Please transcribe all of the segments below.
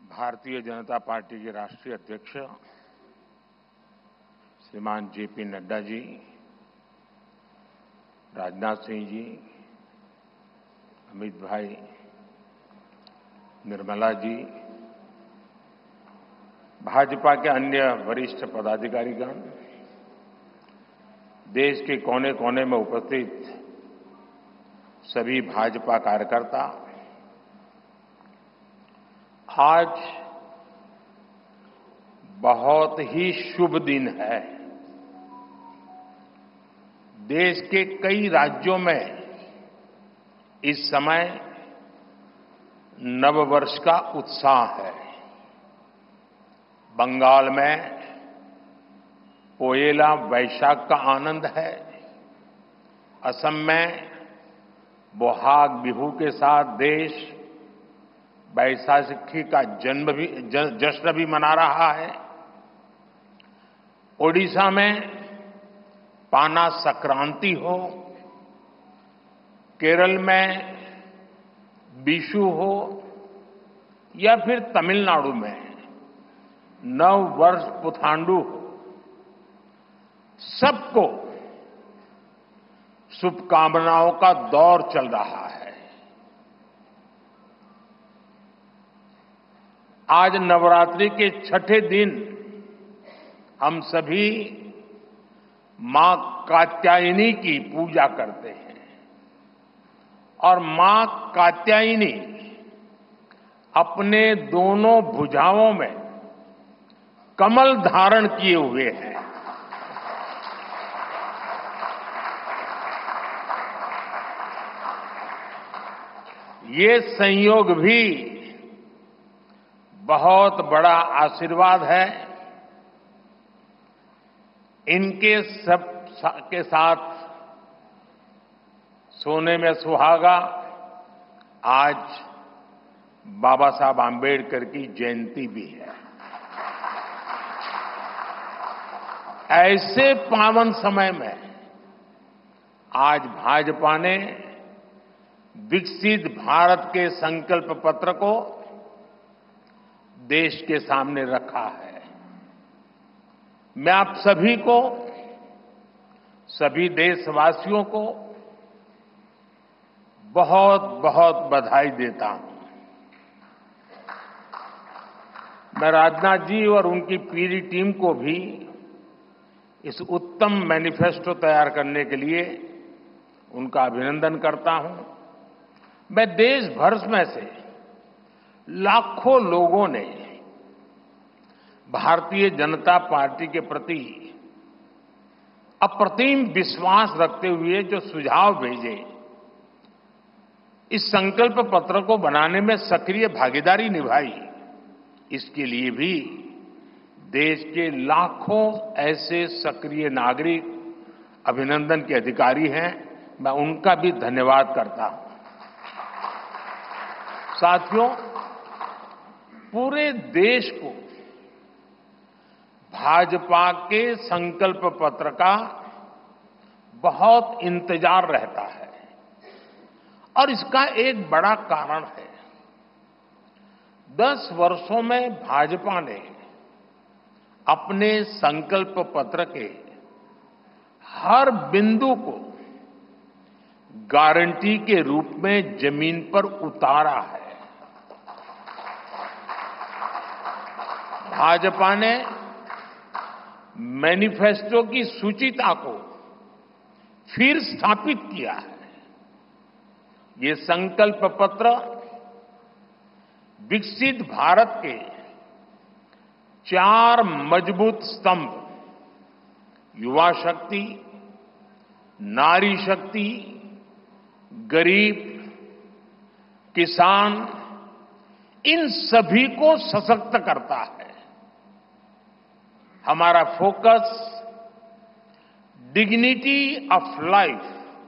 Bharatiya Janata party के राष्ट्रीय अध्यक्ष श्रीमान जेपी नड्डा जी, राजनाथ सिंह जी, अमित भाई, निर्मला जी, भाजपा के अन्य वरिष्ठ पदाधिकारीगण, देश के कोने कोने में उपस्थित सभी भाजपा कार्यकर्ता, आज बहुत ही शुभ दिन है। देश के कई राज्यों में इस समय नववर्ष का उत्साह है। बंगाल में पोयला वैशाख का आनंद है। असम में बोहाग बिहू के साथ देश बैसाखी का जश्न भी मना रहा है। ओडिशा में पाना संक्रांति हो, केरल में बिशु हो या फिर तमिलनाडु में नव वर्ष पुथांडु हो, सबको शुभकामनाओं का दौर चल रहा है। आज नवरात्रि के छठे दिन हम सभी मां कात्यायनी की पूजा करते हैं और मां कात्यायनी अपने दोनों भुजाओं में कमल धारण किए हुए हैं। ये संयोग भी बहुत बड़ा आशीर्वाद है। इनके सब के साथ सोने में सुहागा आज बाबा साहब आंबेडकर की जयंती भी है। ऐसे पावन समय में आज भाजपा ने विकसित भारत के संकल्प पत्र को देश के सामने रखा है। मैं आप सभी को, सभी देशवासियों को बहुत बहुत बधाई देता हूं। मैं राजनाथ जी और उनकी पूरी टीम को भी इस उत्तम मैनिफेस्टो तैयार करने के लिए उनका अभिनंदन करता हूं। मैं देश भर में से लाखों लोगों ने भारतीय जनता पार्टी के प्रति अप्रतिम विश्वास रखते हुए जो सुझाव भेजे, इस संकल्प पत्र को बनाने में सक्रिय भागीदारी निभाई, इसके लिए भी देश के लाखों ऐसे सक्रिय नागरिक अभिनंदन के अधिकारी हैं। मैं उनका भी धन्यवाद करता हूं। साथियों, पूरे देश को भाजपा के संकल्प पत्र का बहुत इंतजार रहता है और इसका एक बड़ा कारण है। 10 वर्षों में भाजपा ने अपने संकल्प पत्र के हर बिंदु को गारंटी के रूप में जमीन पर उतारा है। भाजपा ने मैनिफेस्टो की सूचिता को फिर स्थापित किया है। ये संकल्प पत्र विकसित भारत के 4 मजबूत स्तंभ, युवा शक्ति, नारी शक्ति, गरीब, किसान, इन सभी को सशक्त करता है। हमारा फोकस डिग्निटी ऑफ लाइफ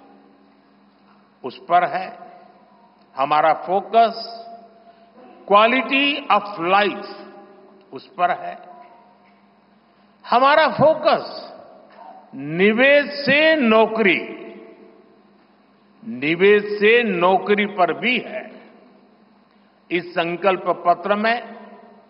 उस पर है। हमारा फोकस क्वालिटी ऑफ लाइफ उस पर है। हमारा फोकस निवेश से नौकरी, निवेश से नौकरी पर भी है। इस संकल्प पत्र में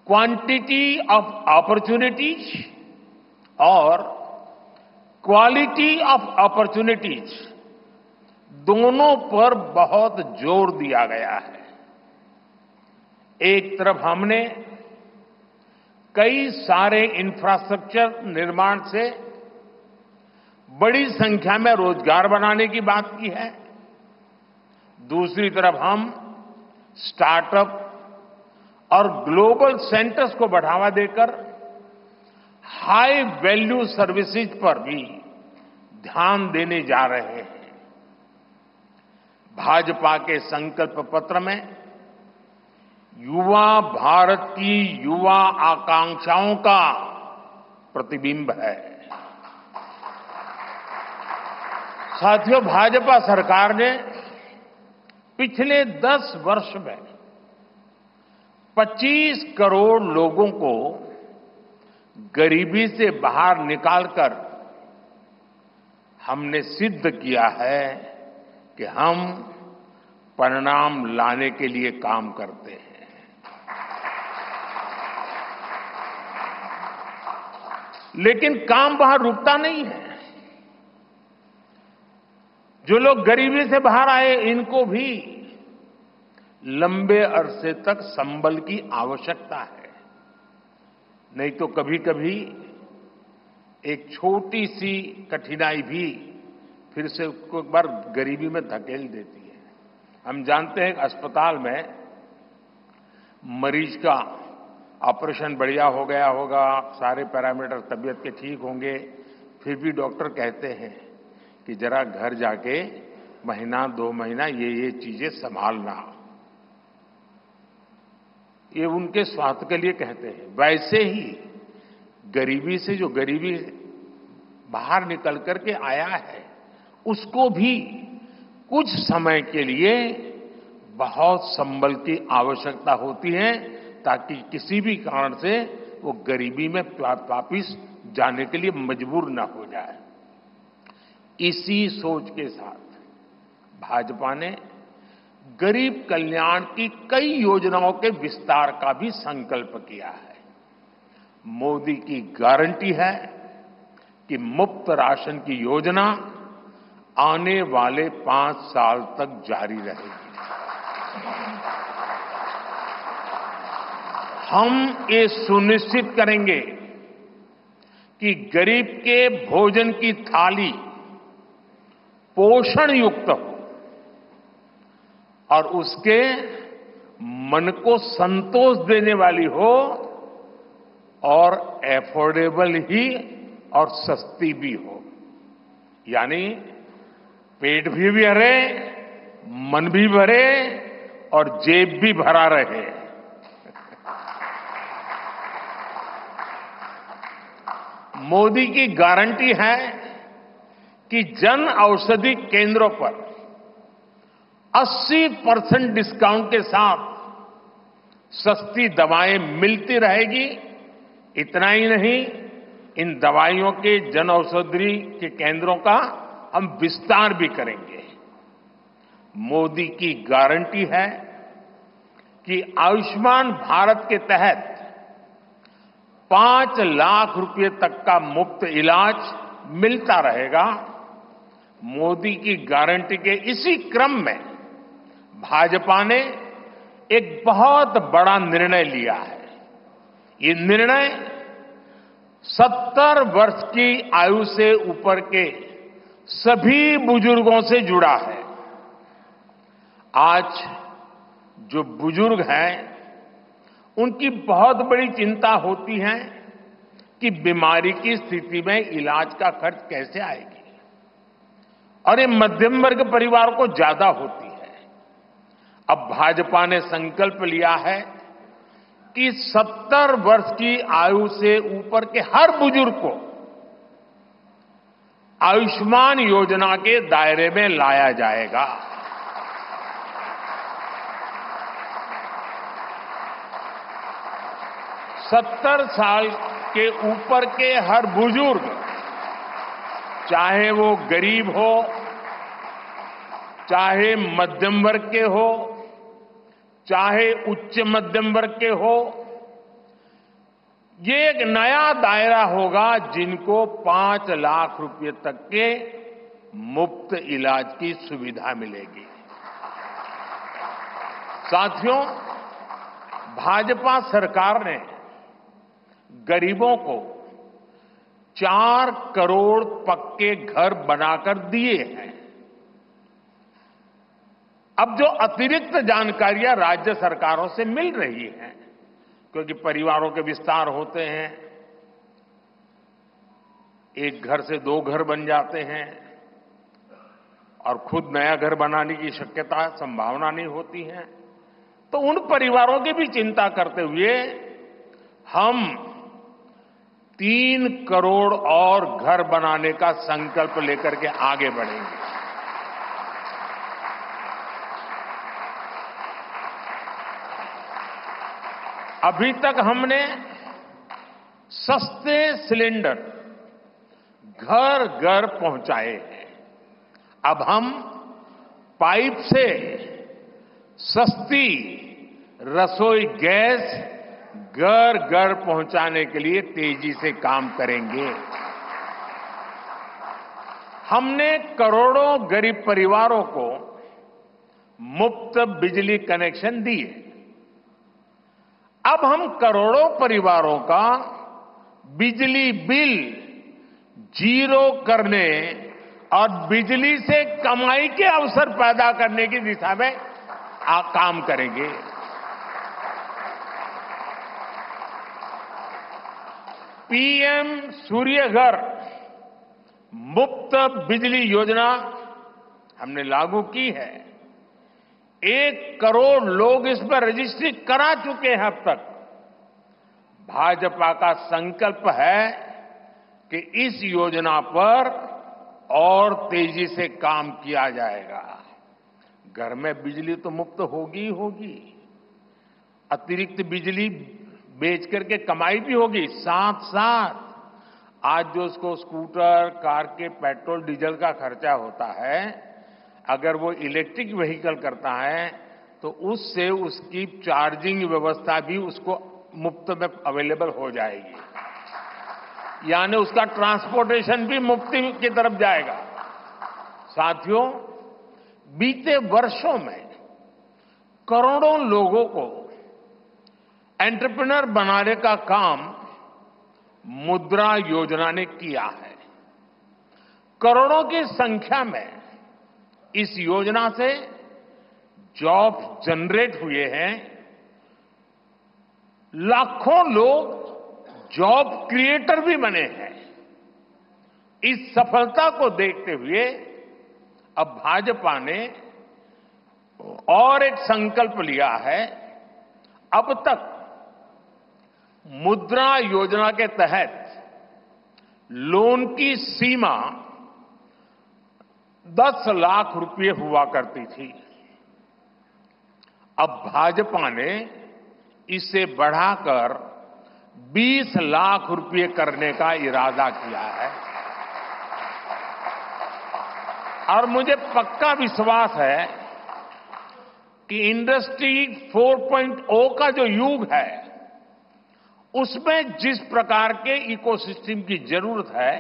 क्वांटिटी ऑफ अपॉर्चुनिटीज और क्वालिटी ऑफ अपॉर्चुनिटीज दोनों पर बहुत जोर दिया गया है। एक तरफ हमने कई सारे इंफ्रास्ट्रक्चर निर्माण से बड़ी संख्या में रोजगार बनाने की बात की है। दूसरी तरफ हम स्टार्टअप और ग्लोबल सेंटर्स को बढ़ावा देकर हाई वैल्यू सर्विसेज पर भी ध्यान देने जा रहे हैं। भाजपा के संकल्प पत्र में युवा भारत की युवा आकांक्षाओं का प्रतिबिंब है। साथियों, भाजपा सरकार ने पिछले 10 वर्ष में 25 करोड़ लोगों को गरीबी से बाहर निकालकर हमने सिद्ध किया है कि हम परिणाम लाने के लिए काम करते हैं। लेकिन काम वहां रुकता नहीं है। जो लोग गरीबी से बाहर आए, इनको भी लंबे अरसे तक संबल की आवश्यकता है। नहीं तो कभी कभी एक छोटी सी कठिनाई भी फिर से उसको एक बार गरीबी में धकेल देती है। हम जानते हैं कि अस्पताल में मरीज का ऑपरेशन बढ़िया हो गया होगा, सारे पैरामीटर तबीयत के ठीक होंगे, फिर भी डॉक्टर कहते हैं कि जरा घर जाके महीना 2 महीना ये चीजें संभालना। ये उनके स्वास्थ्य के लिए कहते हैं। वैसे ही गरीबी से जो गरीबी बाहर निकल करके आया है, उसको भी कुछ समय के लिए बहुत संबल की आवश्यकता होती है, ताकि किसी भी कारण से वो गरीबी में वापिस जाने के लिए मजबूर न हो जाए। इसी सोच के साथ भाजपा ने गरीब कल्याण की कई योजनाओं के विस्तार का भी संकल्प किया है। मोदी की गारंटी है कि मुफ्त राशन की योजना आने वाले 5 साल तक जारी रहेगी। हम ये सुनिश्चित करेंगे कि गरीब के भोजन की थाली पोषण युक्त हो और उसके मन को संतोष देने वाली हो, और एफोर्डेबल ही और सस्ती भी हो। यानी पेट भी भरे, मन भी भरे और जेब भी भरा रहे। मोदी की गारंटी है कि जन औषधि केंद्रों पर 80% डिस्काउंट के साथ सस्ती दवाएं मिलती रहेगी। इतना ही नहीं, इन दवाइयों के जन औषधि के केंद्रों का हम विस्तार भी करेंगे। मोदी की गारंटी है कि आयुष्मान भारत के तहत 5 लाख रुपए तक का मुफ्त इलाज मिलता रहेगा। मोदी की गारंटी के इसी क्रम में भाजपा ने एक बहुत बड़ा निर्णय लिया है। ये निर्णय 70 वर्ष की आयु से ऊपर के सभी बुजुर्गों से जुड़ा है। आज जो बुजुर्ग हैं, उनकी बहुत बड़ी चिंता होती है कि बीमारी की स्थिति में इलाज का खर्च कैसे आएगी, और ये मध्यम वर्ग परिवार को ज्यादा होती है। अब भाजपा ने संकल्प लिया है कि 70 वर्ष की आयु से ऊपर के हर बुजुर्ग को आयुष्मान योजना के दायरे में लाया जाएगा। 70 साल के ऊपर के हर बुजुर्ग, चाहे वो गरीब हो, चाहे मध्यम वर्ग के हो, चाहे उच्च मध्यम वर्ग के हो, ये एक नया दायरा होगा जिनको 5 लाख रुपए तक के मुफ्त इलाज की सुविधा मिलेगी। साथियों, भाजपा सरकार ने गरीबों को 4 करोड़ पक्के घर बनाकर दिए हैं। अब जो अतिरिक्त जानकारियां राज्य सरकारों से मिल रही हैं, क्योंकि परिवारों के विस्तार होते हैं, एक घर से 2 घर बन जाते हैं और खुद नया घर बनाने की शक्यता संभावना नहीं होती है, तो उन परिवारों की भी चिंता करते हुए हम 3 करोड़ और घर बनाने का संकल्प लेकर के आगे बढ़ेंगे। अभी तक हमने सस्ते सिलेंडर घर घर पहुंचाए हैं। अब हम पाइप से सस्ती रसोई गैस घर घर पहुंचाने के लिए तेजी से काम करेंगे। हमने करोड़ों गरीब परिवारों को मुफ्त बिजली कनेक्शन दिए। अब हम करोड़ों परिवारों का बिजली बिल जीरो करने और बिजली से कमाई के अवसर पैदा करने की दिशा में काम करेंगे। पीएम सूर्य घर मुफ्त बिजली योजना हमने लागू की है। 1 करोड़ लोग इस पर रजिस्ट्री करा चुके हैं अब तक। भाजपा का संकल्प है कि इस योजना पर और तेजी से काम किया जाएगा। घर में बिजली तो मुफ्त होगी ही होगी, अतिरिक्त बिजली बेच करके कमाई भी होगी। साथ साथ आज जो उसको स्कूटर, कार के पेट्रोल डीजल का खर्चा होता है, अगर वो इलेक्ट्रिक व्हीकल करता है तो उससे उसकी चार्जिंग व्यवस्था भी उसको मुफ्त में अवेलेबल हो जाएगी, यानी उसका ट्रांसपोर्टेशन भी मुफ्ती की तरफ जाएगा। साथियों, बीते वर्षों में करोड़ों लोगों को एंटरप्रेन्योर बनाने का काम मुद्रा योजना ने किया है। करोड़ों की संख्या में इस योजना से जॉब जनरेट हुए हैं। लाखों लोग जॉब क्रिएटर भी बने हैं। इस सफलता को देखते हुए अब भाजपा ने और एक संकल्प लिया है। अब तक मुद्रा योजना के तहत लोन की सीमा 10 लाख रुपए हुआ करती थी। अब भाजपा ने इसे बढ़ाकर 20 लाख रुपए करने का इरादा किया है और मुझे पक्का विश्वास है कि इंडस्ट्री 4.0 का जो युग है, उसमें जिस प्रकार के इकोसिस्टम की जरूरत है,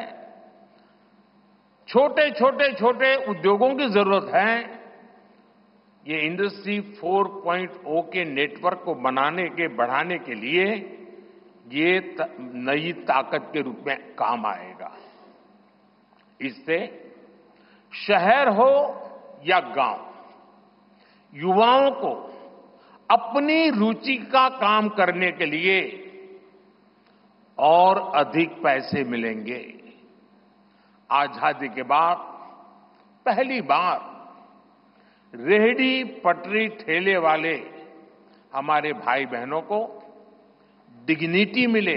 छोटे उद्योगों की जरूरत है, ये इंडस्ट्री 4.0 के नेटवर्क को बढ़ाने के लिए ये नई ताकत के रूप में काम आएगा। इससे शहर हो या गांव, युवाओं को अपनी रुचि का काम करने के लिए और अधिक पैसे मिलेंगे। आजादी के बाद पहली बार रेहड़ी पटरी ठेले वाले हमारे भाई बहनों को डिग्निटी मिले,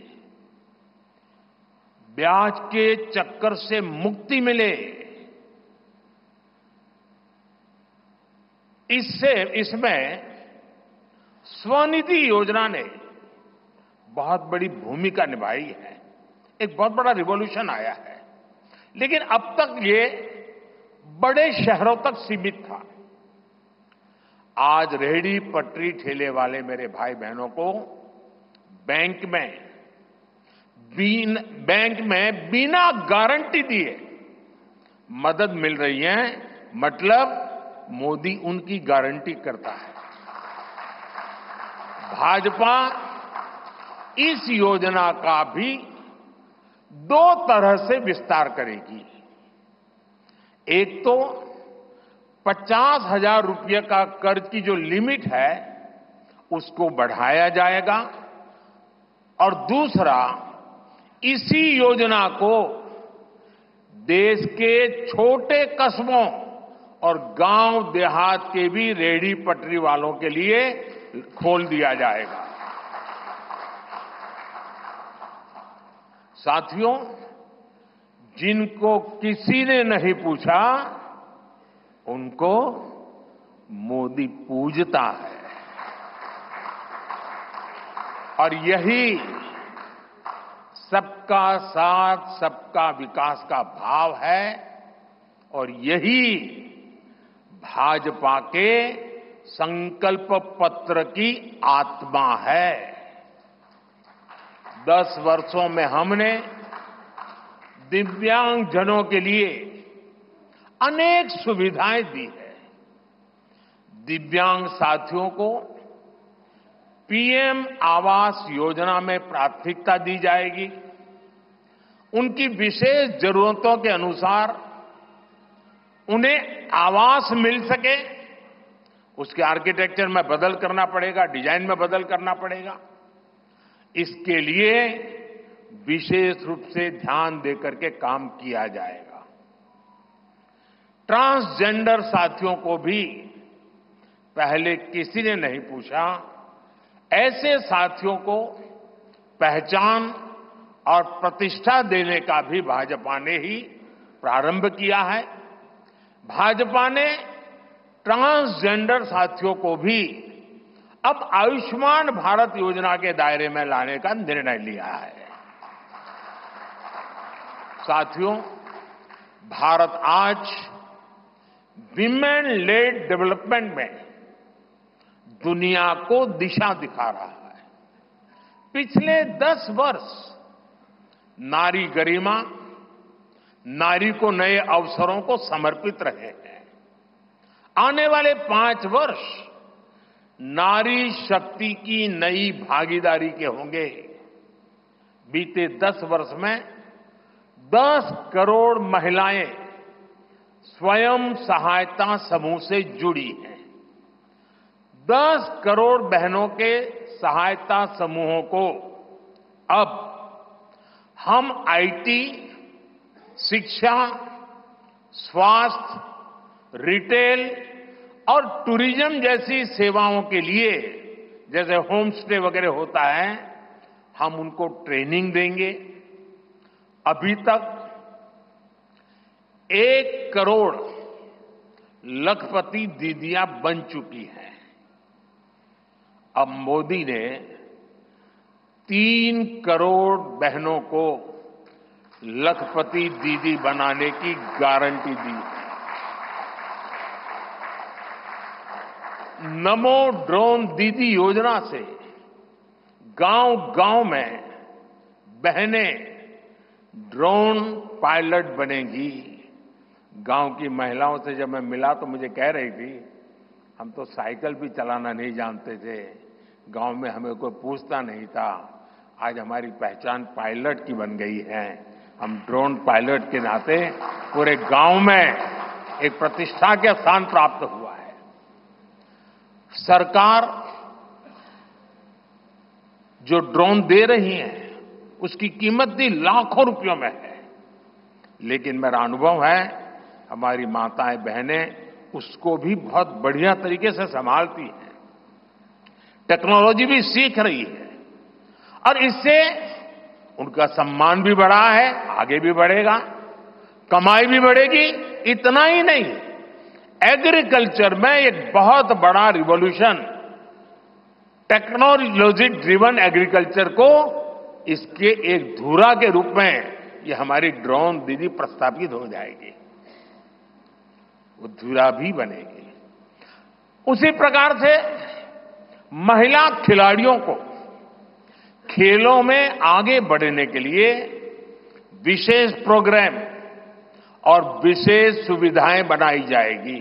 ब्याज के चक्कर से मुक्ति मिले। इसमें स्वनिधि योजना ने बहुत बड़ी भूमिका निभाई है। एक बहुत बड़ा रिवॉल्यूशन आया है, लेकिन अब तक ये बड़े शहरों तक सीमित था। आज रेहड़ी पटरी ठेले वाले मेरे भाई बहनों को बैंक में बैंक में बिना गारंटी दिए मदद मिल रही है, मतलब मोदी उनकी गारंटी करता है। भाजपा इस योजना का भी 2 तरह से विस्तार करेगी। एक तो 50,000 रुपये का कर्ज की जो लिमिट है उसको बढ़ाया जाएगा, और दूसरा, इसी योजना को देश के छोटे कस्बों और गांव देहात के भी रेहड़ी पटरी वालों के लिए खोल दिया जाएगा। साथियों, जिनको किसी ने नहीं पूछा उनको मोदी पूजता है, और यही सबका साथ सबका विकास का भाव है, और यही भाजपा के संकल्प पत्र की आत्मा है। 10 वर्षों में हमने दिव्यांगजनों के लिए अनेक सुविधाएं दी है। दिव्यांग साथियों को पीएम आवास योजना में प्राथमिकता दी जाएगी। उनकी विशेष जरूरतों के अनुसार उन्हें आवास मिल सके, उसके आर्किटेक्चर में बदल करना पड़ेगा, डिजाइन में बदल करना पड़ेगा। इसके लिए विशेष रूप से ध्यान देकर के काम किया जाएगा। ट्रांसजेंडर साथियों को भी पहले किसी ने नहीं पूछा, ऐसे साथियों को पहचान और प्रतिष्ठा देने का भी भाजपा ने ही प्रारंभ किया है। भाजपा ने ट्रांसजेंडर साथियों को भी अब आयुष्मान भारत योजना के दायरे में लाने का निर्णय लिया है। साथियों, भारत आज विमेन लेड डेवलपमेंट में दुनिया को दिशा दिखा रहा है। पिछले 10 वर्ष नारी गरिमा, नारी को नए अवसरों को समर्पित रहे हैं। आने वाले 5 वर्ष नारी शक्ति की नई भागीदारी के होंगे। बीते 10 वर्ष में 10 करोड़ महिलाएं स्वयं सहायता समूह से जुड़ी हैं। 10 करोड़ बहनों के सहायता समूहों को अब हम आईटी, शिक्षा, स्वास्थ्य, रिटेल और टूरिज्म जैसी सेवाओं के लिए, जैसे होम स्टे वगैरह होता है, हम उनको ट्रेनिंग देंगे। अभी तक 1 करोड़ लखपति दीदियां बन चुकी हैं। अब मोदी ने 3 करोड़ बहनों को लखपति दीदी बनाने की गारंटी दी है। नमो ड्रोन दीदी योजना से गांव-गांव में बहनें ड्रोन पायलट बनेंगी। गांव की महिलाओं से जब मैं मिला तो मुझे कह रही थी, हम तो साइकिल भी चलाना नहीं जानते थे, गांव में हमें कोई पूछता नहीं था, आज हमारी पहचान पायलट की बन गई है। हम ड्रोन पायलट के नाते पूरे गांव में एक प्रतिष्ठा का स्थान प्राप्त हुआ है। सरकार जो ड्रोन दे रही है उसकी कीमत भी लाखों रुपयों में है, लेकिन मेरा अनुभव है हमारी माताएं बहनें उसको भी बहुत बढ़िया तरीके से संभालती हैं, टेक्नोलॉजी भी सीख रही है, और इससे उनका सम्मान भी बढ़ा है, आगे भी बढ़ेगा, कमाई भी बढ़ेगी। इतना ही नहीं, एग्रीकल्चर में एक बहुत बड़ा रिवॉल्यूशन, टेक्नोलॉजी ड्रिवन एग्रीकल्चर को इसके एक धुरा के रूप में ये हमारी ड्रोन दीदी प्रस्थापित हो जाएगी, वो धुरा भी बनेगी। उसी प्रकार से महिला खिलाड़ियों को खेलों में आगे बढ़ने के लिए विशेष प्रोग्राम और विशेष सुविधाएं बनाई जाएगी।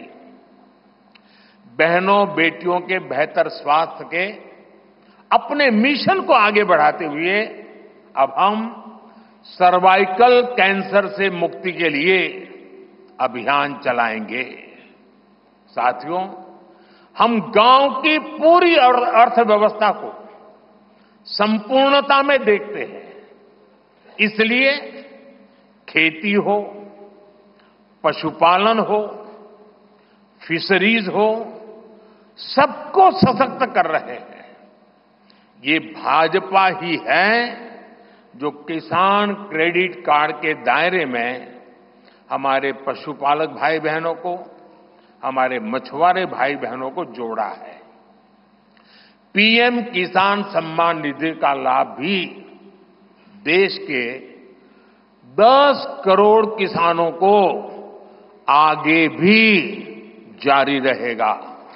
बहनों बेटियों के बेहतर स्वास्थ्य के अपने मिशन को आगे बढ़ाते हुए अब हम सर्वाइकल कैंसर से मुक्ति के लिए अभियान चलाएंगे। साथियों, हम गांव की पूरी अर्थव्यवस्था को संपूर्णता में देखते हैं। इसलिए खेती हो, पशुपालन हो, फिशरीज हो, सबको सशक्त कर रहे हैं। ये भाजपा ही है जो किसान क्रेडिट कार्ड के दायरे में हमारे पशुपालक भाई बहनों को, हमारे मछुआरे भाई बहनों को जोड़ा है। पीएम किसान सम्मान निधि का लाभ भी देश के 10 करोड़ किसानों को आगे भी जारी रहेगा।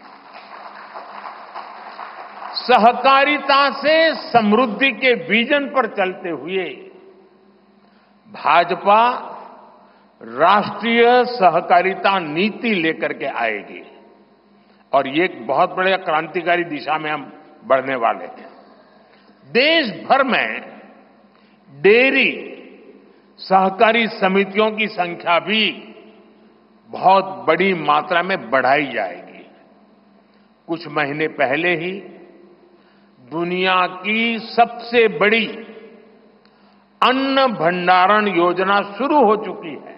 सहकारिता से समृद्धि के विजन पर चलते हुए भाजपा राष्ट्रीय सहकारिता नीति लेकर के आएगी और ये एक बहुत बड़े क्रांतिकारी दिशा में हम बढ़ने वाले हैं। देश भर में डेयरी सहकारी समितियों की संख्या भी बहुत बड़ी मात्रा में बढ़ाई जाएगी। कुछ महीने पहले ही दुनिया की सबसे बड़ी अन्न भंडारण योजना शुरू हो चुकी है।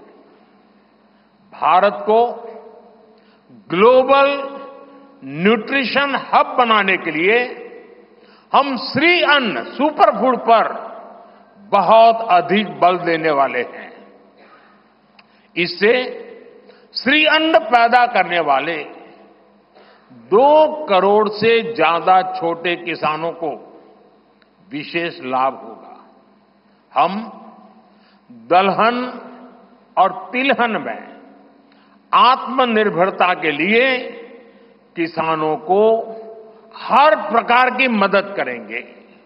भारत को ग्लोबल न्यूट्रिशन हब बनाने के लिए हम श्री अन्न सुपर फूड पर बहुत अधिक बल देने वाले हैं। इससे श्री अन्न पैदा करने वाले 2 करोड़ से ज्यादा छोटे किसानों को विशेष लाभ होगा। हम दलहन और तिलहन में आत्मनिर्भरता के लिए किसानों को हर प्रकार की मदद करेंगे।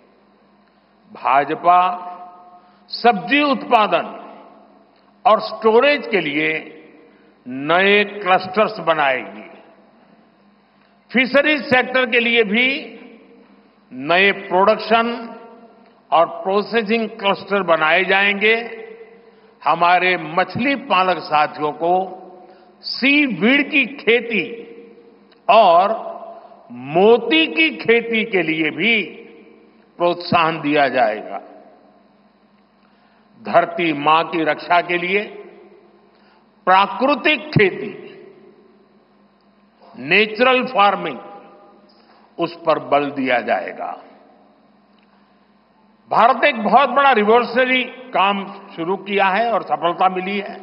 भाजपा सब्जी उत्पादन और स्टोरेज के लिए नए क्लस्टर्स बनाएगी। फिशरीज सेक्टर के लिए भी नए प्रोडक्शन और प्रोसेसिंग क्लस्टर बनाए जाएंगे। हमारे मछली पालक साथियों को सीवीड की खेती और मोती की खेती के लिए भी प्रोत्साहन दिया जाएगा। धरती मां की रक्षा के लिए प्राकृतिक खेती, नेचुरल फार्मिंग, उस पर बल दिया जाएगा। भारत ने एक बहुत बड़ा रिवॉल्यूशनरी काम शुरू किया है और सफलता मिली है।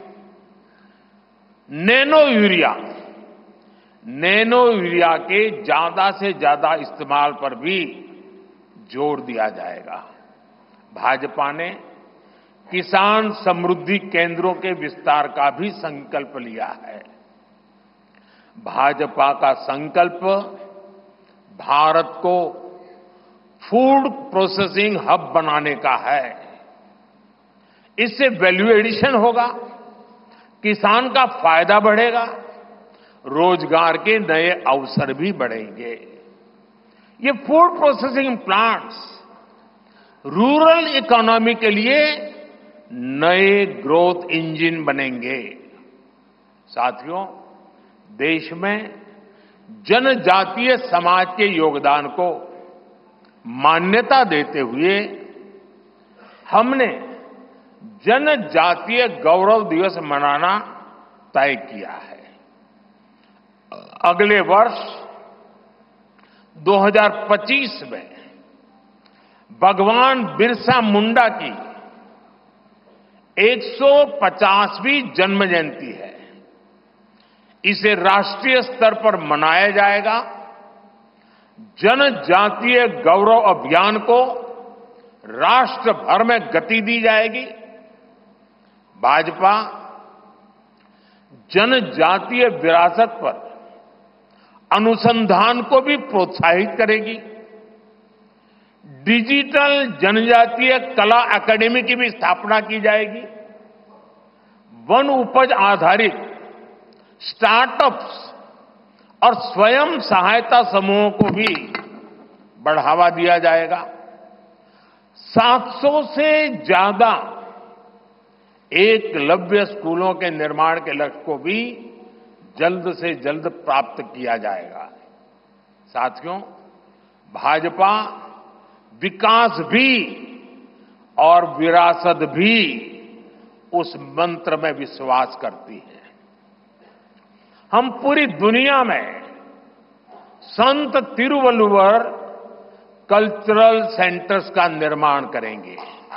नैनो यूरिया के ज्यादा से ज्यादा इस्तेमाल पर भी जोर दिया जाएगा। भाजपा ने किसान समृद्धि केंद्रों के विस्तार का भी संकल्प लिया है। भाजपा का संकल्प भारत को फूड प्रोसेसिंग हब बनाने का है। इससे वैल्यू एडिशन होगा, किसान का फायदा बढ़ेगा, रोजगार के नए अवसर भी बढ़ेंगे। ये food processing plants rural economy के लिए नए ग्रोथ इंजन बनेंगे। साथियों, देश में जनजातीय समाज के योगदान को मान्यता देते हुए हमने जनजातीय गौरव दिवस मनाना तय किया है। अगले वर्ष 2025 में भगवान बिरसा मुंडा की 150वीं जन्म जयंती है। इसे राष्ट्रीय स्तर पर मनाया जाएगा। जनजातीय गौरव अभियान को राष्ट्र भर में गति दी जाएगी। भाजपा जनजातीय विरासत पर अनुसंधान को भी प्रोत्साहित करेगी। डिजिटल जनजातीय कला एकेडमी की भी स्थापना की जाएगी। वन उपज आधारित स्टार्टअप्स और स्वयं सहायता समूहों को भी बढ़ावा दिया जाएगा। 700 से ज्यादा एकलव्य स्कूलों के निर्माण के लक्ष्य को भी जल्द से जल्द प्राप्त किया जाएगा। साथियों, भाजपा विकास भी और विरासत भी उस मंत्र में विश्वास करती है। हम पूरी दुनिया में संत तिरुवल्लुवर कल्चरल सेंटर्स का निर्माण करेंगे।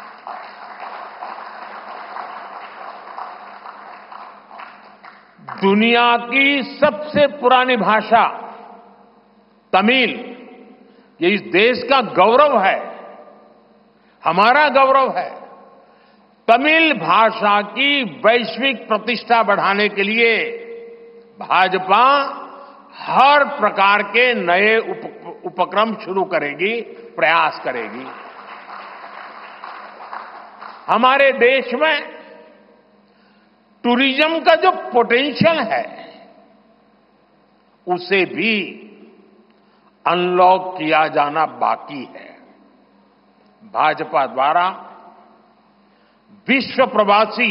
दुनिया की सबसे पुरानी भाषा तमिल, ये इस देश का गौरव है, हमारा गौरव है। तमिल भाषा की वैश्विक प्रतिष्ठा बढ़ाने के लिए भाजपा हर प्रकार के नए उपक्रम शुरू करेगी, प्रयास करेगी। हमारे देश में टूरिज्म का जो पोटेंशियल है, उसे भी अनलॉक किया जाना बाकी है। भाजपा द्वारा विश्व प्रवासी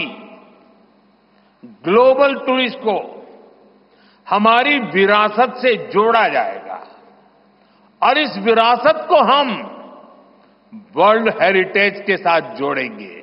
ग्लोबल टूरिस्ट को हमारी विरासत से जोड़ा जाएगा और इस विरासत को हम वर्ल्ड हेरिटेज के साथ जोड़ेंगे।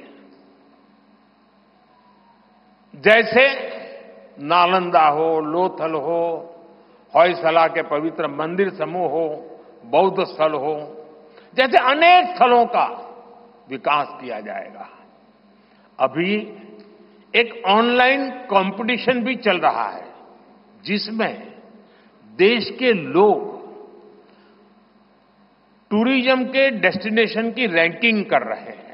जैसे नालंदा हो, लोथल हो, होयसला के पवित्र मंदिर समूह हो, बौद्ध स्थल हो, जैसे अनेक स्थलों का विकास किया जाएगा। अभी एक ऑनलाइन कंपटीशन भी चल रहा है, जिसमें देश के लोग टूरिज्म के डेस्टिनेशन की रैंकिंग कर रहे हैं।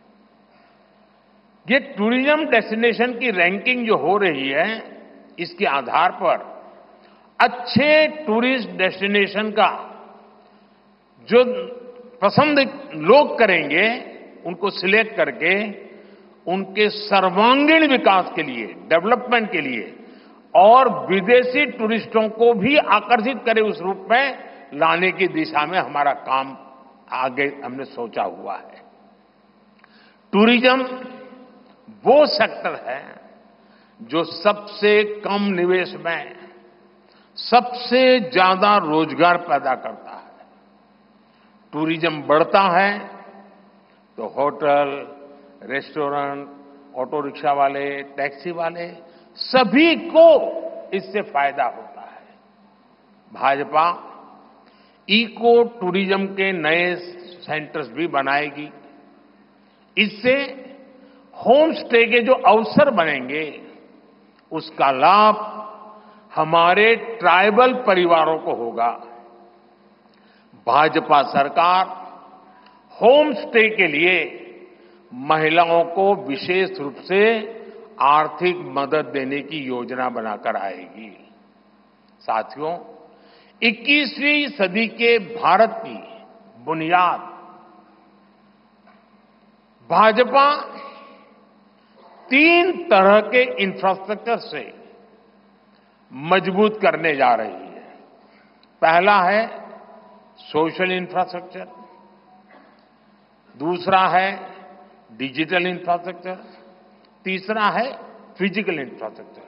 ये टूरिज्म डेस्टिनेशन की रैंकिंग जो हो रही है, इसके आधार पर अच्छे टूरिस्ट डेस्टिनेशन का जो पसंद लोग करेंगे, उनको सिलेक्ट करके उनके सर्वांगीण विकास के लिए, डेवलपमेंट के लिए और विदेशी टूरिस्टों को भी आकर्षित करे उस रूप में लाने की दिशा में हमारा काम आगे हमने सोचा हुआ है। टूरिज्म वो सेक्टर है जो सबसे कम निवेश में सबसे ज्यादा रोजगार पैदा करता है। टूरिज्म बढ़ता है तो होटल, रेस्टोरेंट, ऑटो रिक्शा वाले, टैक्सी वाले सभी को इससे फायदा होता है। भाजपा इको टूरिज्म के नए सेंटर्स भी बनाएगी। इससे होम स्टे के जो अवसर बनेंगे, उसका लाभ हमारे ट्राइबल परिवारों को होगा। भाजपा सरकार होम स्टे के लिए महिलाओं को विशेष रूप से आर्थिक मदद देने की योजना बनाकर आएगी। साथियों, 21वीं सदी के भारत की बुनियाद भाजपा 3 तरह के इंफ्रास्ट्रक्चर से मजबूत करने जा रही है। पहला है सोशल इंफ्रास्ट्रक्चर, दूसरा है डिजिटल इंफ्रास्ट्रक्चर, तीसरा है फिजिकल इंफ्रास्ट्रक्चर।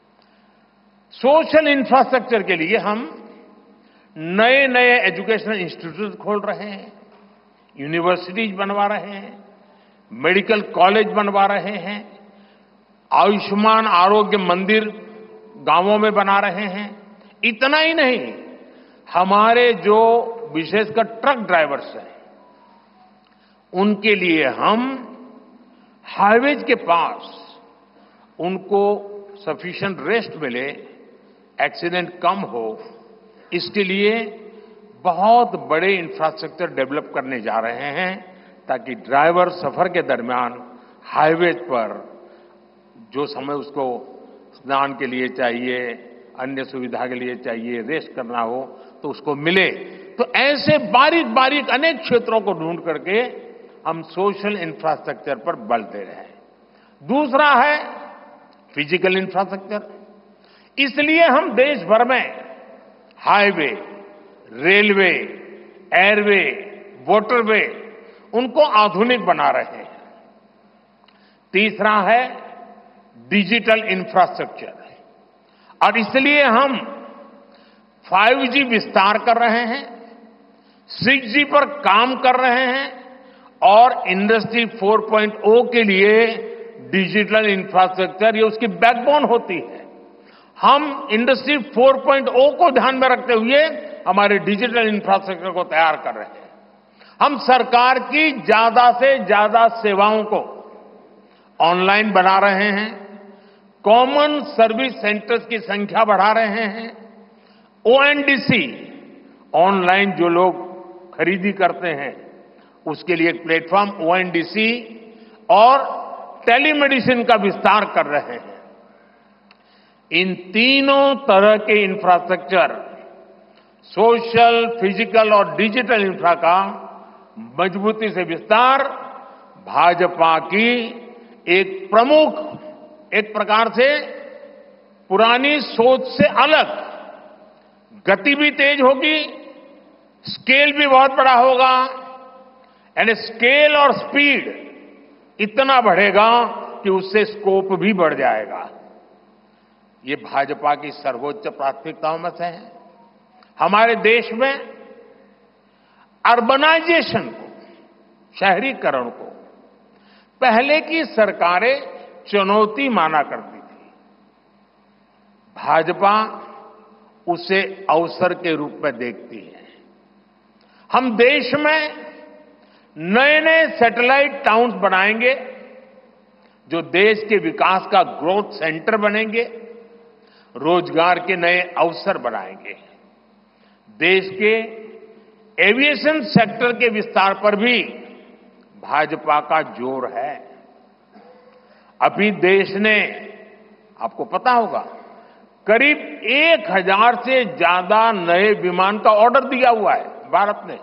सोशल इंफ्रास्ट्रक्चर के लिए हम नए नए एजुकेशनल इंस्टीट्यूट खोल रहे हैं, यूनिवर्सिटीज बनवा रहे हैं, मेडिकल कॉलेज बनवा रहे हैं, आयुष्मान आरोग्य मंदिर गांवों में बना रहे हैं। इतना ही नहीं, हमारे जो विशेषकर ट्रक ड्राइवर्स हैं, उनके लिए हम हाईवेज के पास उनको सफिशिएंट रेस्ट मिले, एक्सीडेंट कम हो, इसके लिए बहुत बड़े इंफ्रास्ट्रक्चर डेवलप करने जा रहे हैं, ताकि ड्राइवर सफर के दरमियान हाईवेज पर जो समय उसको स्नान के लिए चाहिए, अन्य सुविधा के लिए चाहिए, रेस्ट करना हो, तो उसको मिले। तो ऐसे बारीक बारीक अनेक क्षेत्रों को ढूंढ करके हम सोशल इंफ्रास्ट्रक्चर पर बल दे रहे हैं। दूसरा है फिजिकल इंफ्रास्ट्रक्चर। इसलिए हम देश भर में हाईवे, रेलवे, एयरवे, वाटरवे उनको आधुनिक बना रहे हैं। तीसरा है डिजिटल इंफ्रास्ट्रक्चर, और इसलिए हम 5G विस्तार कर रहे हैं, 6G पर काम कर रहे हैं, और इंडस्ट्री 4.0 के लिए डिजिटल इंफ्रास्ट्रक्चर ये उसकी बैकबोन होती है। हम इंडस्ट्री 4.0 को ध्यान में रखते हुए हमारे डिजिटल इंफ्रास्ट्रक्चर को तैयार कर रहे हैं। हम सरकार की ज्यादा से ज्यादा सेवाओं को ऑनलाइन बना रहे हैं, कॉमन सर्विस सेंटर्स की संख्या बढ़ा रहे हैं, ONDC ऑनलाइन जो लोग खरीदी करते हैं उसके लिए एक प्लेटफॉर्म ONDC और टेलीमेडिसिन का विस्तार कर रहे हैं। इन तीनों तरह के इंफ्रास्ट्रक्चर, सोशल, फिजिकल और डिजिटल इंफ्रा का मजबूती से विस्तार भाजपा की एक प्रमुख, एक प्रकार से पुरानी सोच से अलग, गति भी तेज होगी, स्केल भी बहुत बड़ा होगा, यानी स्केल और स्पीड इतना बढ़ेगा कि उससे स्कोप भी बढ़ जाएगा। ये भाजपा की सर्वोच्च प्राथमिकताओं में से है। हमारे देश में अर्बनाइजेशन को, शहरीकरण को पहले की सरकारें चुनौती माना करती थी। भाजपा उसे अवसर के रूप में देखती है। हम देश में नए नए सैटेलाइट टाउन्स बनाएंगे जो देश के विकास का ग्रोथ सेंटर बनेंगे, रोजगार के नए अवसर बनाएंगे। देश के एविएशन सेक्टर के विस्तार पर भी भाजपा का जोर है। अभी देश ने, आपको पता होगा, करीब 1000 से ज्यादा नए विमान का ऑर्डर दिया हुआ है भारत ने।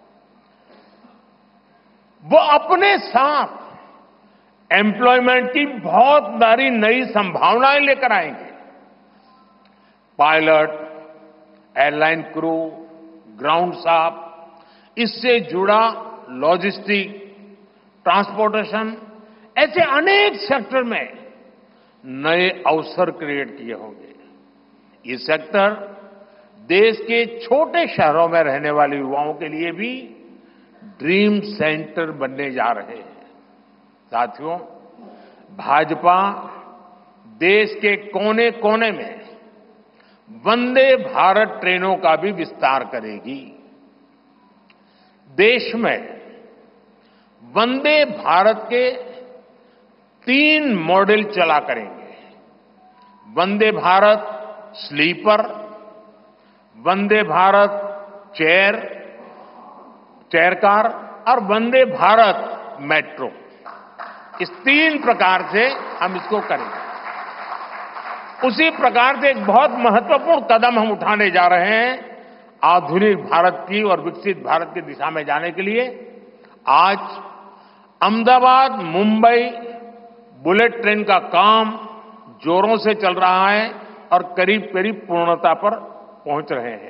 वो अपने साथ एम्प्लॉयमेंट की बहुत सारी नई संभावनाएं लेकर आएंगे। Pilot, airline crew, ground staff, इससे जुड़ा लॉजिस्टिक, ट्रांसपोर्टेशन, ऐसे अनेक सेक्टर में नए अवसर क्रिएट किए होंगे। ये सेक्टर देश के छोटे शहरों में रहने वाले युवाओं के लिए भी ड्रीम सेंटर बनने जा रहे हैं। साथियों, भाजपा देश के कोने कोने में वंदे भारत ट्रेनों का भी विस्तार करेगी। देश में वंदे भारत के 3 मॉडल चला करेंगे। Vande Bharat sleeper, Vande Bharat chair car और वंदे भारत मेट्रो। इस 3 प्रकार से हम इसको करेंगे। उसी प्रकार से एक बहुत महत्वपूर्ण कदम हम उठाने जा रहे हैं आधुनिक भारत की और विकसित भारत की दिशा में जाने के लिए। आज अहमदाबाद मुंबई बुलेट ट्रेन का काम जोरों से चल रहा है और करीब करीब पूर्णता पर पहुंच रहे हैं।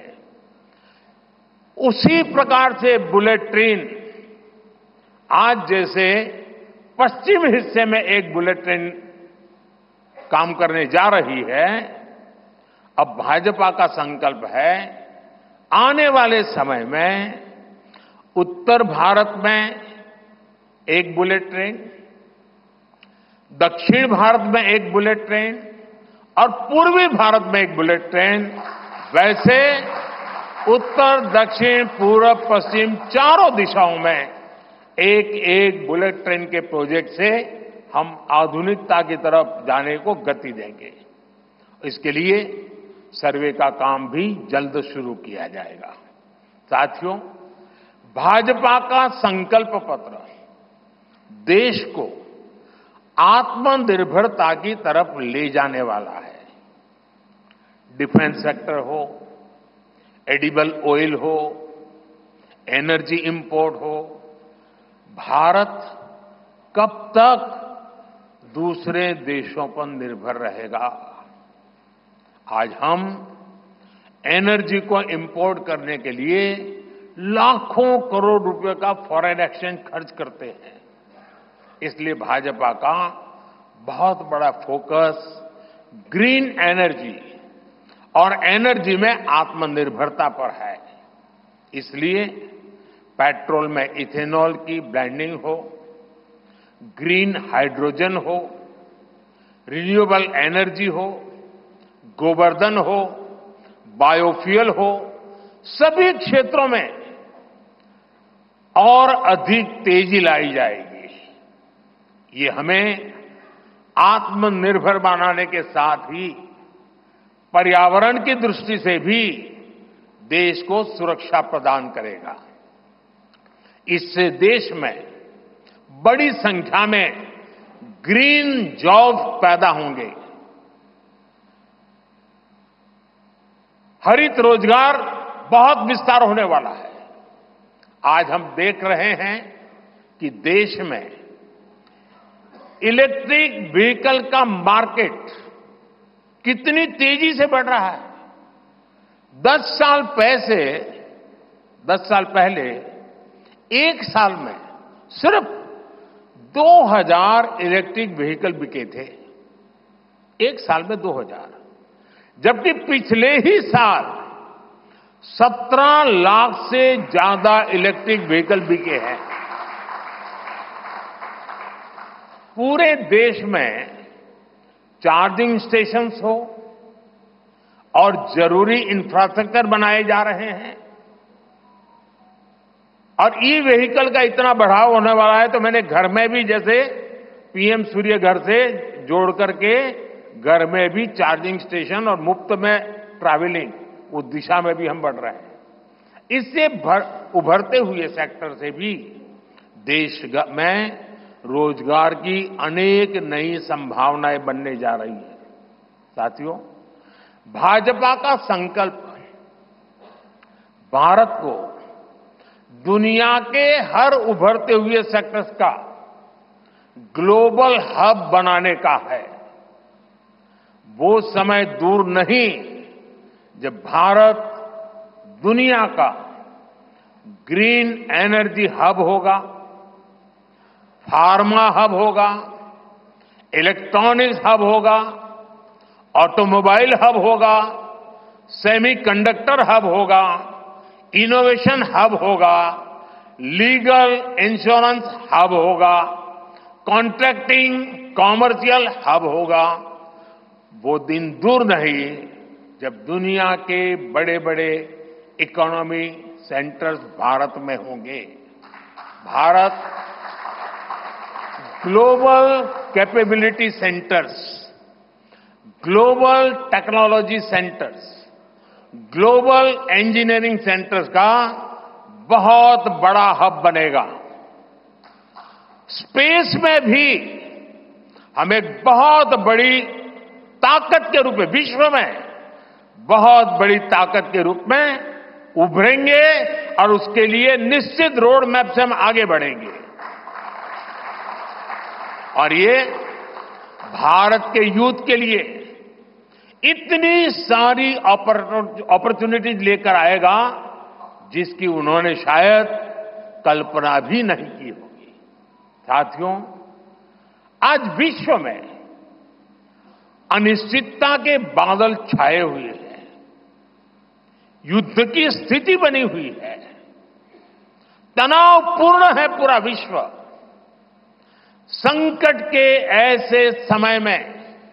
उसी प्रकार से बुलेट ट्रेन आज जैसे पश्चिम हिस्से में एक बुलेट ट्रेन काम करने जा रही है, अब भाजपा का संकल्प है आने वाले समय में उत्तर भारत में एक बुलेट ट्रेन, दक्षिण भारत में एक बुलेट ट्रेन और पूर्वी भारत में एक बुलेट ट्रेन, वैसे उत्तर, दक्षिण, पूर्व, पश्चिम चारों दिशाओं में एक एक बुलेट ट्रेन के प्रोजेक्ट से हम आधुनिकता की तरफ जाने को गति देंगे। इसके लिए सर्वे का काम भी जल्द शुरू किया जाएगा। साथियों, भाजपा का संकल्प पत्र देश को आत्मनिर्भरता की तरफ ले जाने वाला है। डिफेंस सेक्टर हो, एडिबल ऑयल हो, एनर्जी इंपोर्ट हो, भारत कब तक दूसरे देशों पर निर्भर रहेगा? आज हम एनर्जी को इंपोर्ट करने के लिए लाखों करोड़ रुपए का फॉरेन एक्सचेंज खर्च करते हैं। इसलिए भाजपा का बहुत बड़ा फोकस ग्रीन एनर्जी और एनर्जी में आत्मनिर्भरता पर है। इसलिए पेट्रोल में इथेनॉल की ब्लेंडिंग हो, ग्रीन हाइड्रोजन हो, रिन्यूएबल एनर्जी हो, गोवर्धन हो, बायोफ्यूल हो, सभी क्षेत्रों में और अधिक तेजी लाई जाएगी। ये हमें आत्मनिर्भर बनाने के साथ ही पर्यावरण की दृष्टि से भी देश को सुरक्षा प्रदान करेगा। इससे देश में बड़ी संख्या में ग्रीन जॉब पैदा होंगे, हरित रोजगार बहुत विस्तार होने वाला है। आज हम देख रहे हैं कि देश में इलेक्ट्रिक व्हीकल का मार्केट कितनी तेजी से बढ़ रहा है। 10 साल पहले एक साल में सिर्फ 2000 इलेक्ट्रिक व्हीकल बिके थे। एक साल में 2000, जबकि पिछले ही साल 17 लाख से ज्यादा इलेक्ट्रिक व्हीकल बिके हैं। पूरे देश में चार्जिंग स्टेशंस हो और जरूरी इंफ्रास्ट्रक्चर बनाए जा रहे हैं और ई व्हीकल का इतना बढ़ाव होने वाला है, तो मैंने घर में भी जैसे पीएम सूर्य घर से जोड़ करके घर में भी चार्जिंग स्टेशन और मुफ्त में ट्रैवलिंग, उस दिशा में भी हम बढ़ रहे हैं। इससे उभरते हुए सेक्टर से भी देश में रोजगार की अनेक नई संभावनाएं बनने जा रही है। साथियों, भाजपा का संकल्प भारत को दुनिया के हर उभरते हुए सेक्टर्स का ग्लोबल हब बनाने का है। वो समय दूर नहीं जब भारत दुनिया का ग्रीन एनर्जी हब होगा, फार्मा हब होगा, इलेक्ट्रॉनिक्स हब होगा, ऑटोमोबाइल हब होगा, सेमीकंडक्टर हब होगा, इनोवेशन हब होगा, लीगल इंश्योरेंस हब होगा, कॉन्ट्रैक्टिंग कॉमर्शियल हब होगा। वो दिन दूर नहीं जब दुनिया के बड़े बड़े इकोनॉमी सेंटर्स भारत में होंगे। Bharat global capability centres, global technology centres, global engineering centres का बहुत बड़ा हब बनेगा। स्पेस में भी हम एक बहुत बड़ी ताकत के रूप में, विश्व में बहुत बड़ी ताकत के रूप में उभरेंगे और उसके लिए निश्चित रोड मैप से हम आगे बढ़ेंगे। और ये भारत के यूथ के लिए इतनी सारी अपॉर्चुनिटीज लेकर आएगा जिसकी उन्होंने शायद कल्पना भी नहीं की होगी। साथियों, आज विश्व में अनिश्चितता के बादल छाए हुए हैं, युद्ध की स्थिति बनी हुई है, तनावपूर्ण है पूरा विश्व। संकट के ऐसे समय में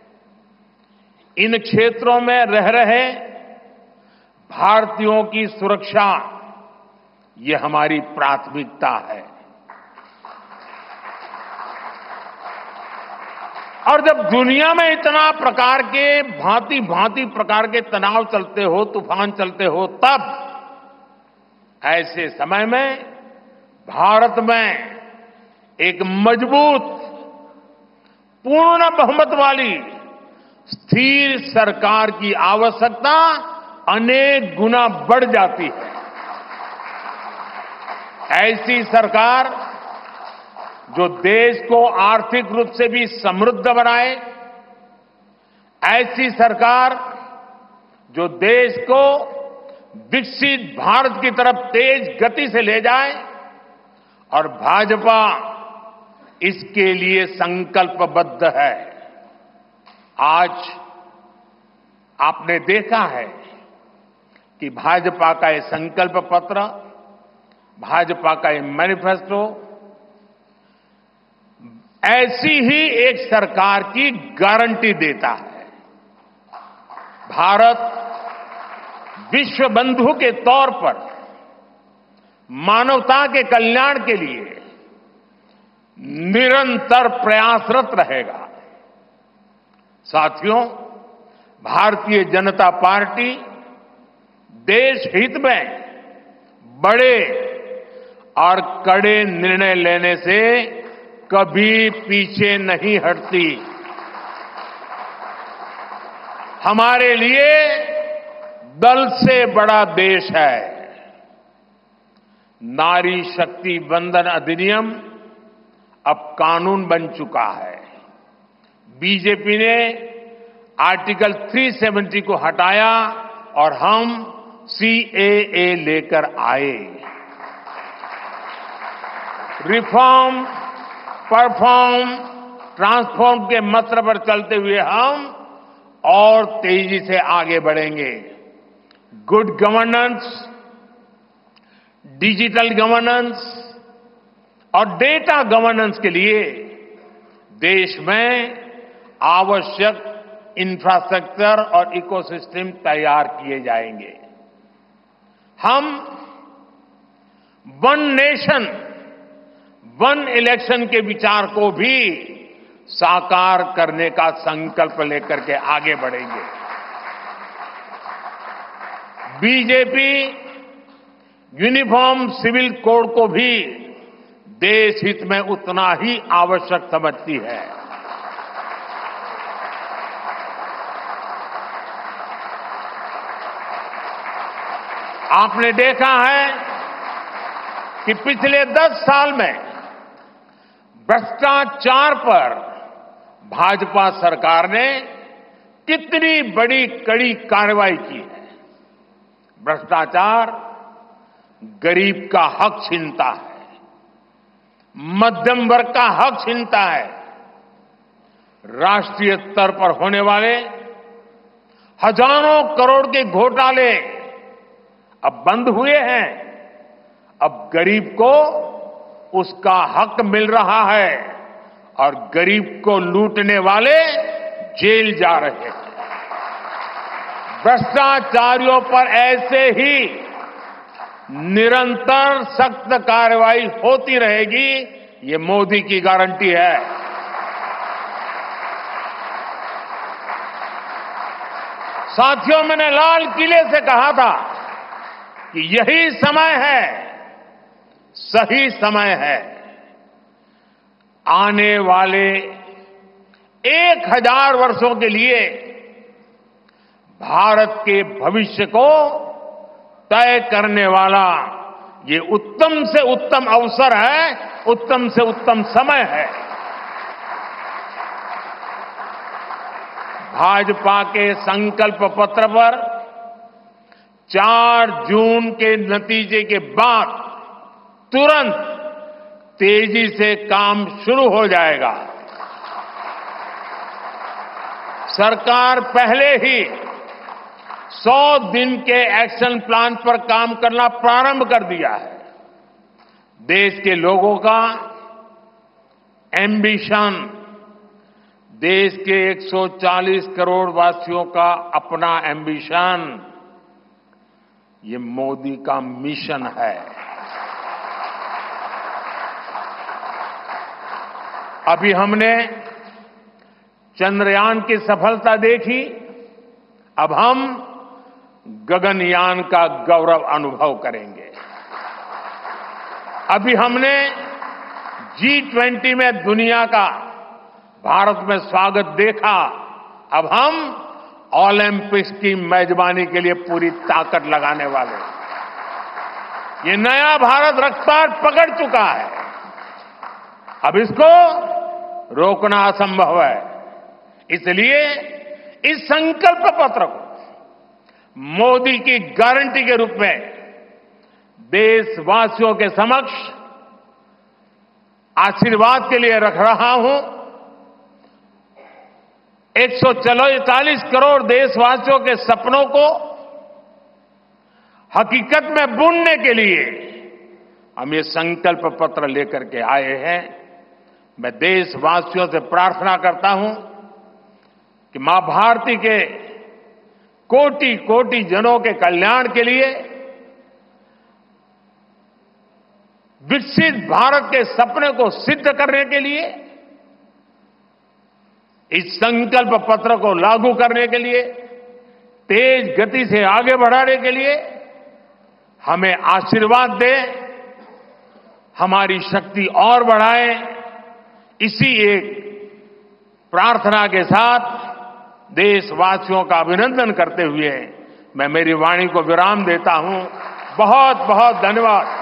इन क्षेत्रों में रह रहे भारतीयों की सुरक्षा, ये हमारी प्राथमिकता है। और जब दुनिया में इतना प्रकार के भांति भांति प्रकार के तनाव चलते हो, तूफान चलते हो, तब ऐसे समय में भारत में एक मजबूत, पूर्ण बहुमत वाली स्थिर सरकार की आवश्यकता अनेक गुना बढ़ जाती है। ऐसी सरकार जो देश को आर्थिक रूप से भी समृद्ध बनाए, ऐसी सरकार जो देश को विकसित भारत की तरफ तेज गति से ले जाए, और भाजपा इसके लिए संकल्पबद्ध है। आज आपने देखा है कि भाजपा का ये संकल्प पत्र, भाजपा का ये मैनिफेस्टो ऐसी ही एक सरकार की गारंटी देता है। भारत विश्व बंधु के तौर पर मानवता के कल्याण के लिए निरंतर प्रयासरत रहेगा। साथियों, भारतीय जनता पार्टी देश हित में बड़े और कड़े निर्णय लेने से कभी पीछे नहीं हटती। हमारे लिए दल से बड़ा देश है। नारी शक्ति वंदन अधिनियम अब कानून बन चुका है। बीजेपी ने आर्टिकल 370 को हटाया और हम सीएए लेकर आए। रिफॉर्म, परफॉर्म, ट्रांसफॉर्म के मंत्र पर चलते हुए हम और तेजी से आगे बढ़ेंगे। गुड गवर्नेंस, डिजिटल गवर्नेंस और डेटा गवर्नेंस के लिए देश में आवश्यक इंफ्रास्ट्रक्चर और इकोसिस्टम तैयार किए जाएंगे। हम वन नेशन, वन इलेक्शन के विचार को भी साकार करने का संकल्प लेकर के आगे बढ़ेंगे। बीजेपी यूनिफॉर्म सिविल कोड को भी देश हित में उतना ही आवश्यक समझती है। आपने देखा है कि पिछले 10 साल में भ्रष्टाचार पर भाजपा सरकार ने कितनी बड़ी कड़ी कार्रवाई की है। भ्रष्टाचार गरीब का हक छीनता है, मध्यम वर्ग का हक छीनता है। राष्ट्रीय स्तर पर होने वाले हजारों करोड़ के घोटाले अब बंद हुए हैं। अब गरीब को उसका हक मिल रहा है और गरीब को लूटने वाले जेल जा रहे हैं। भ्रष्टाचारियों पर ऐसे ही निरंतर सख्त कार्रवाई होती रहेगी, ये मोदी की गारंटी है। साथियों, मैंने लाल किले से कहा था कि यही समय है, सही समय है। आने वाले 1000 वर्षों के लिए भारत के भविष्य को तय करने वाला ये उत्तम से उत्तम अवसर है, उत्तम से उत्तम समय है। भाजपा के संकल्प पत्र पर 4 जून के नतीजे के बाद तुरंत तेजी से काम शुरू हो जाएगा। सरकार पहले ही 100 दिन के एक्शन प्लान पर काम करना प्रारंभ कर दिया है। देश के लोगों का एम्बिशन, देश के 140 करोड़ वासियों का अपना एम्बिशन, ये मोदी का मिशन है। अभी हमने चंद्रयान की सफलता देखी, अब हम गगनयान का गौरव अनुभव करेंगे। अभी हमने G20 में दुनिया का भारत में स्वागत देखा, अब हम ओलंपिक्स की मेजबानी के लिए पूरी ताकत लगाने वाले हैं। ये नया भारत रफ्तार पकड़ चुका है। अब इसको रोकना असंभव है। इसलिए इस संकल्प पत्र को मोदी की गारंटी के रूप में देशवासियों के समक्ष आशीर्वाद के लिए रख रहा हूं। 140 करोड़ देशवासियों के सपनों को हकीकत में बुनने के लिए हम ये संकल्प पत्र लेकर के आए हैं। मैं देशवासियों से प्रार्थना करता हूं कि मां भारती के कोटि कोटि जनों के कल्याण के लिए, विकसित भारत के सपने को सिद्ध करने के लिए, इस संकल्प पत्र को लागू करने के लिए, तेज गति से आगे बढ़ाने के लिए हमें आशीर्वाद दे, हमारी शक्ति और बढ़ाए। इसी एक प्रार्थना के साथ देशवासियों का अभिनंदन करते हुए मैं मेरी वाणी को विराम देता हूं। बहुत बहुत धन्यवाद।